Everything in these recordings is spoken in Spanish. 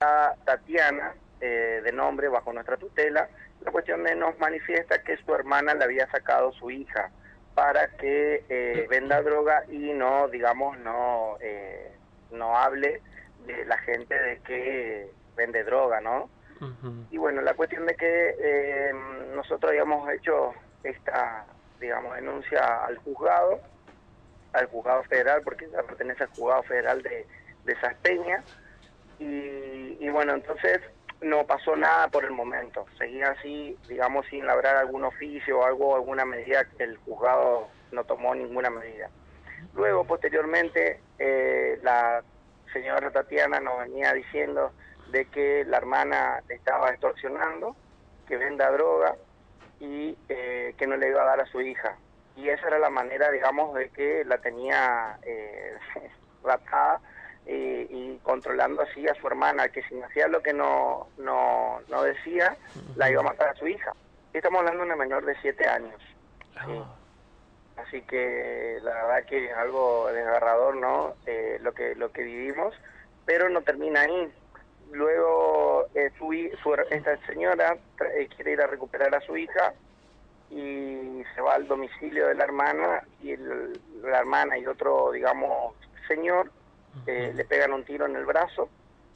a Tatiana, de nombre, bajo nuestra tutela. La cuestión nos manifiesta que su hermana le había sacado su hija para que venda droga y no, digamos, no hable de la gente de que vende droga, ¿no? Ujú. Y bueno, la cuestión de que nosotros habíamos hecho esta, digamos, denuncia al juzgado federal, porque ya pertenece al juzgado federal de Saspeña, y bueno, entonces no pasó nada por el momento, seguía así, digamos, sin labrar algún oficio o algo, alguna medida, el juzgado no tomó ninguna medida. Luego, posteriormente, la señora Tatiana nos venía diciendo de que la hermana le estaba extorsionando, que venda droga y que no le iba a dar a su hija. Y esa era la manera, digamos, de que la tenía raptada y controlando así a su hermana, que si no hacía lo que no decía, la iba a matar a su hija. Estamos hablando de una menor de 7 años. ¿Sí? Ah, Así que la verdad que es algo desgarrador, ¿no? Lo que vivimos, pero no termina ahí. Luego esta señora quiere ir a recuperar a su hija y se va al domicilio de la hermana y la hermana y otro, digamos, señor le pegan un tiro en el brazo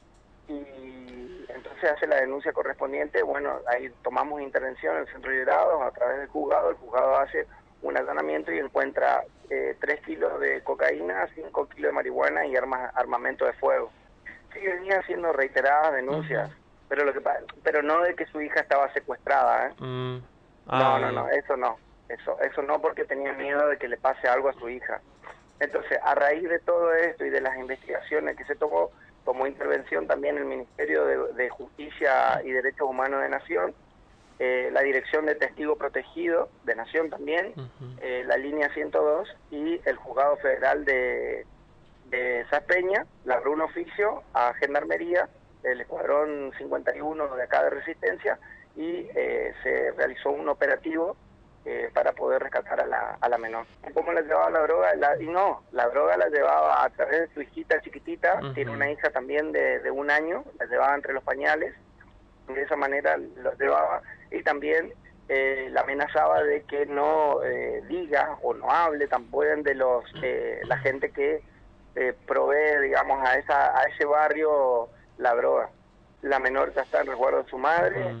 y entonces hace la denuncia correspondiente. Bueno, ahí tomamos intervención en el centro de Liberados a través del juzgado hace un allanamiento y encuentra 3 kilos de cocaína, 5 kilos de marihuana y armamento de fuego. Sí, venía haciendo reiteradas denuncias, ujú. pero no de que su hija estaba secuestrada, ¿eh? Mm. No, Ah, no, no, bien. eso no, eso no, porque tenía miedo de que le pase algo a su hija. Entonces, a raíz de todo esto y de las investigaciones que se tomó intervención también el Ministerio de Justicia y Derechos Humanos de Nación, la Dirección de Testigo Protegido de Nación también, Ujú. la línea 102 y el Juzgado Federal de Saspeña, labró un oficio a Gendarmería, el Escuadrón 51 de acá de Resistencia, y se realizó un operativo para poder rescatar a la menor. ¿Cómo le llevaba la droga? Y no, la droga la llevaba a través de su hijita chiquitita, tiene una Ujú. hija también de 1 año, la llevaba entre los pañales, de esa manera lo llevaba, y también la amenazaba de que no diga o no hable tampoco de la gente que provee, digamos, a ese barrio la droga. La menor ya está en resguardo de su madre, Ujú.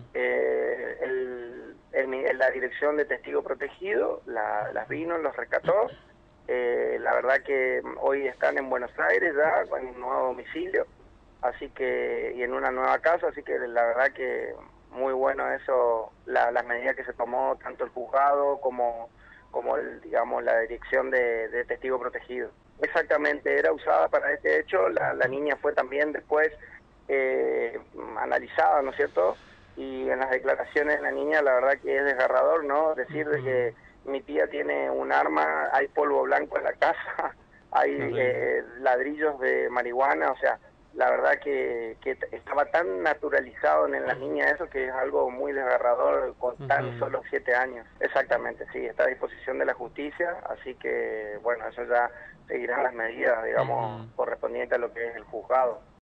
la dirección de testigo protegido las vino, los rescató. La verdad que hoy están en Buenos Aires ya, en un nuevo domicilio, así que, y en una nueva casa, así que la verdad que muy bueno eso, las medidas que se tomó, tanto el juzgado como digamos, la dirección de testigo protegido. Exactamente, era usada para este hecho, la niña fue también después analizada, ¿no es cierto? Y en las declaraciones de la niña, la verdad que es desgarrador, ¿no? Decir de Ujú. que mi tía tiene un arma, hay polvo blanco en la casa, hay Qué horrible. ladrillos de marihuana, o sea, la verdad que estaba tan naturalizado en la niña eso que es algo muy desgarrador con tan Ujú. solo 7 años. Exactamente, sí, está a disposición de la justicia, así que bueno, eso ya seguirán las medidas, digamos, Ujú. correspondientes a lo que es el juzgado.